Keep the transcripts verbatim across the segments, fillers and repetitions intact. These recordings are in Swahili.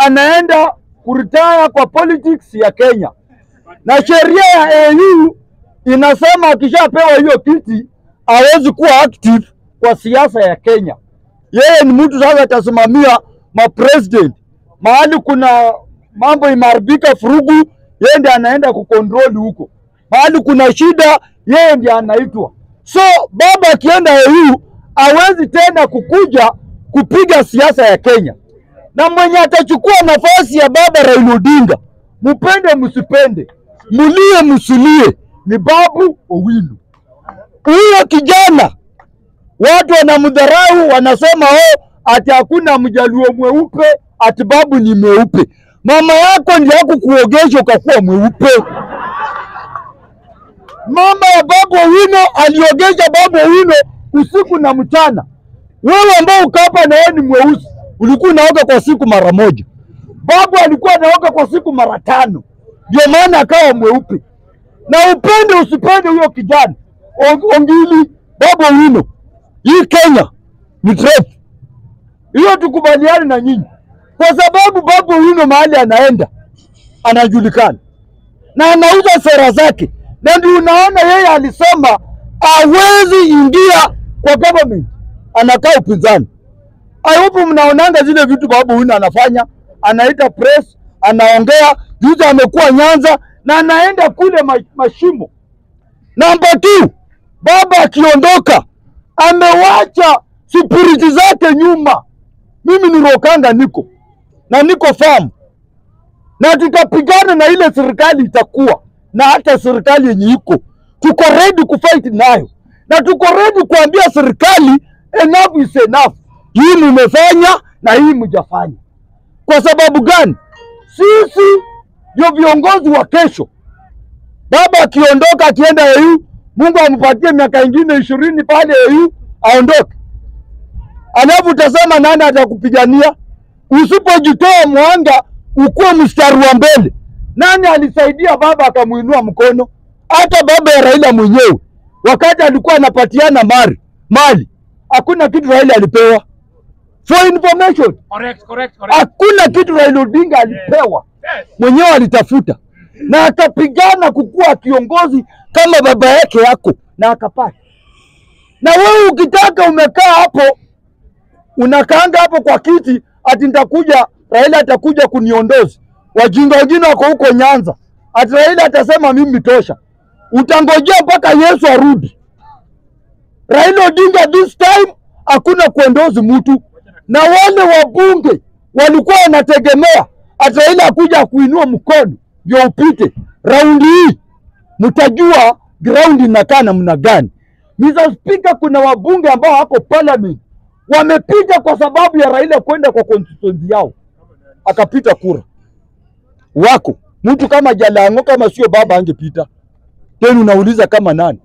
anaenda kuretire kwa politics ya Kenya. Na sheria ya A U inasema akishapewa hiyo kiti hawezi kuwa active kwa siasa ya Kenya. Yeye ni mtu sasa atasimamia ma president. Mahali kuna mambo imeharibika furugu, yeye ndiye anaenda kucontrol huko. Mahali kuna shida, yeye ndiye anaitwa. So baba akienda A U hawezi tena kukuja kupiga siasa ya Kenya. Na mwenye atachukua nafasi ya baba Raila Odinga, mupende msipende, mulie msulie, ni Babu Owino. Huyo kijana watu wanamdharau, wanasema oh ati hakuna mjaluo mweupe, ati babu ni mweupe. Mama yako ndiye hakukuogesha ukakuwa mweupe. Mama ya Babu Owino aliogesha Babu Owino usiku na mchana. Wewe ambao ukapa na yeye ni mweusi, ulikuwa unaoga kwa siku mara moja. Babu alikuwa anaoga kwa siku mara tano. Ndio maana akawa mweupe. Na upende usipende huyo kijana, Ongili Babu Owino, hii Kenya ni trefu. Hiyo tukubaliane na nyinyi. Kwa sababu Babu Owino mahali anaenda anajulikana na anauza sera zake. Na ndio unaona yeye alisema hawezi ingia kwa government, anakaa upinzani. I hope mnaonanga zile vitu Babu Owino anafanya, anaita press, anaongea. Juzi amekuwa Nyanza na anaenda kule mashimo. Number two, baba akiondoka amewacha spiriti zake nyuma. Mimi ni Rokanga niko na niko farm, na tutapigana na ile serikali itakuwa, na hata serikali yenye iko tuko ready kufight nayo, na tuko ready kuambia serikali enough is enough. Hii mmefanya na hii mjafanya. Kwa sababu gani? Sisi ndio viongozi wa kesho. Baba akiondoka akienda A U, Mungu ampatie miaka ingine ishirini pale A U aondoke. Alafu utasema nani atakupigania? Usipojitoa mwanga ukuwe mstari wa mbele. Nani alisaidia baba akamuinua mkono? Hata baba ya Raila mwenyewe wakati alikuwa anapatiana mali, mali hakuna kitu Raila alipewa. For information. Correct, correct, correct. Hakuna kitu Raila Odinga alipewa. Yes. Mwenyewe alitafuta. Na akapigana kukuwa kiongozi kama baba yake yako na akapata. Na wewe ukitaka umekaa hapo, unakaanga hapo kwa kiti ati nitakuja Raila atakuja kuniondozi. Wajinga wengine wako huko Nyanza. Ati Raila atasema mimi tosha. Utangojea mpaka Yesu arudi. Raila Odinga this time hakuna kuondozi mtu. Na wale wabunge walikuwa wanategemea ati Raila akuja kuinua mkono ndio upite. Raundi hii mtajua ground inakaa namna gani. mister Speaker, kuna wabunge ambao wako parliament wamepita kwa sababu ya Raila kwenda kwa constituency yao akapita kura. Wako mtu kama Jalango, kama sio baba angepita. Tena unauliza kama nani?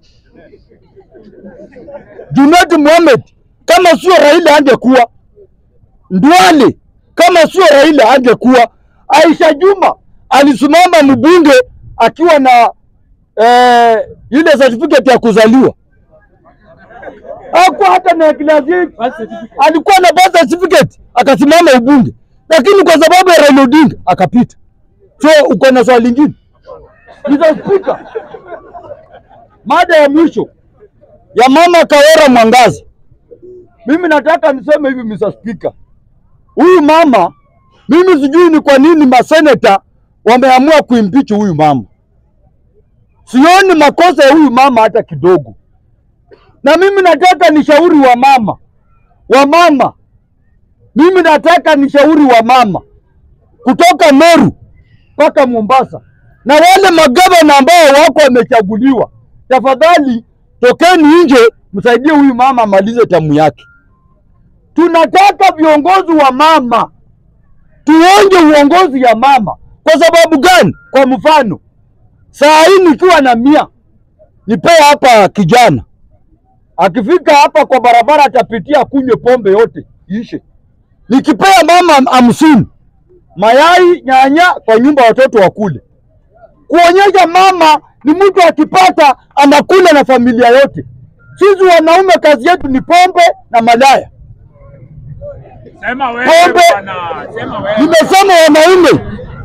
Junet Mohamed kama sio Raila angekuwa. Ndwale kama sio Raila angekuwa. Aisha Juma alisimama mbunge akiwa na eh, ile certificate ya kuzaliwa. Hakuwa hata na graduate, alikuwa na birth certificate akasimama ubunge, lakini kwa sababu ya Raila Odinga akapita. So uko na swali lingine? mister Speaker, mada ya mwisho ya mama Kawera Mwangaza. Mimi nataka niseme hivi mister Speaker. Huyu mama, mimi sijui ni kwa nini maseneta wameamua kuimpeach huyu mama. Sioni makosa ya huyu mama hata kidogo. Na mimi nataka nishauri wa mama. Wa mama. Mimi nataka nishauri wa mama. Kutoka Meru mpaka Mombasa. Na wale magavana ambao wako wamechaguliwa, tafadhali tokeni nje msaidie huyu mama amalize tamu yake. Tunataka viongozi wa mama. Tuonje uongozi ya mama. Kwa sababu gani? Kwa mfano, saa hii nikiwa na mia, nipea hapa kijana. Akifika hapa kwa barabara atapitia kunywe pombe yote ishe. Nikipea mama hamsini, mayai nyanya kwa nyumba watoto wakule. Kuonyesha mama ni mtu akipata anakula na familia yote. Sisi wanaume kazi yetu ni pombe na malaya. Sema wewe bwana, sema wewe. Nimesema wanaume.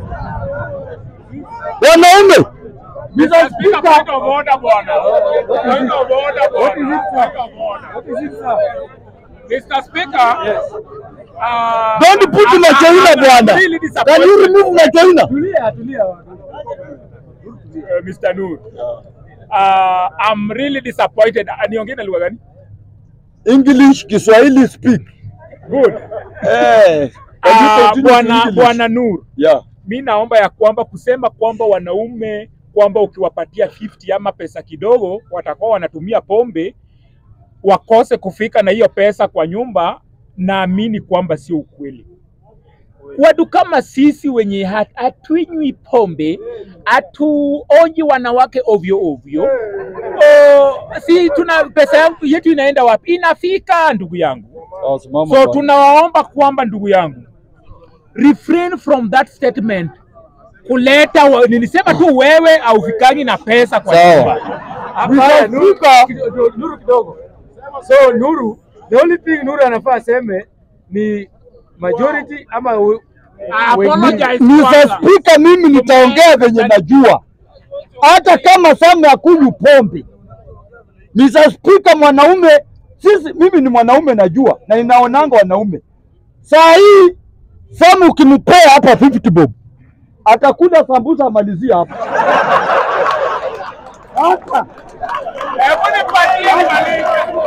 Wanaume. mister Speaker, point of order bwana. Point of order bwana. What is it, sir? mister Speaker, yes. Uh, don't put in a China bwana. Really Can you remove na China? Tulia, tulia. Uh, Mister Nur. Uh, I'm really disappointed. Niongee na lugha gani? English, Kiswahili speak. Good. Eh. Uh, bwana bwana Nur. Yeah. Mimi naomba ya kwamba kusema kwamba wanaume kwamba ukiwapatia fifty ama pesa kidogo watakuwa wanatumia pombe wakose kufika na hiyo pesa kwa nyumba, naamini kwamba sio ukweli. Watu kama sisi wenye hatunywi pombe, hatuonji wanawake ovyo ovyo, o, si tuna pesa yangu yetu inaenda wapi? Inafika ndugu yangu. So tunawaomba kwamba ndugu yangu, refrain from that statement. Kuleta wa, nilisema tu wewe au fikangi na pesa kwa nyumba. Hapa Nuru Nuru kidogo. So Nuru, the only thing Nuru anafaa seme ni majority ama mister Speaker, mimi nitaongea venye najua. Hata kama Sam hakunywi pombe. mister Speaker, mwanaume sisi, mimi ni mwanaume najua na ninaonanga wanaume. Saa hii Sam ukimpea hapa fifty bob atakula sambusa amalizia hapa. Hata hebu nipatie mbali.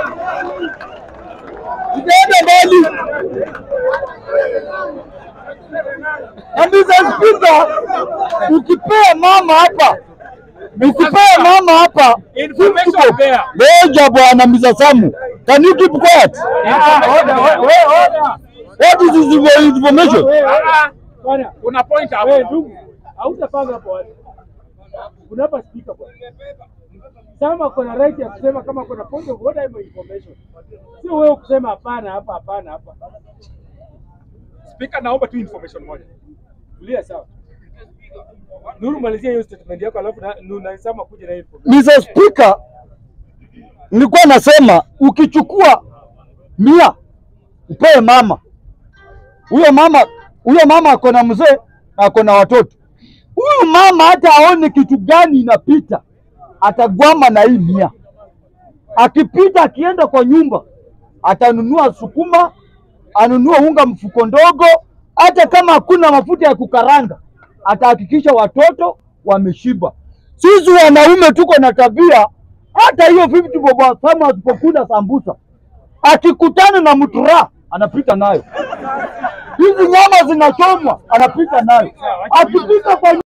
Ndio mbali. Na mister Speaker, ukipea mama hapa, ukipea mama hapa, information there. Leja bwana mister Samu. Can you keep quiet? Order, order. What is this information? Bwana, una point hapo. Wewe ndugu, hautapanga hapo wapi? Unapa speaker bwana. Sama kuna right ya kusema kama kuna point of order ama information. Sio wewe kusema hapana hapa hapana hapa. Speaker, naomba tu information moja. Tulia sawa. Nuru, malizia hiyo statement yako alafu na nasema kuja na information. mister Speaker, nilikuwa nasema ukichukua mia upewe mama. Huyo mama, huyo mama ako na mzee, ako na watoto. Huyu mama hata aone kitu gani inapita, atagwama na hii mia. Akipita akienda kwa nyumba, atanunua sukuma, anunua unga mfuko ndogo, hata kama hakuna mafuta ya kukaranga, atahakikisha watoto wameshiba. Sisi wanaume tuko na tabia, hata hiyo fifty bob Samu asipokula sambusa, akikutana na mtura anapita nayo. Hizi nyama zinachomwa anapita nayo. Akipita kwa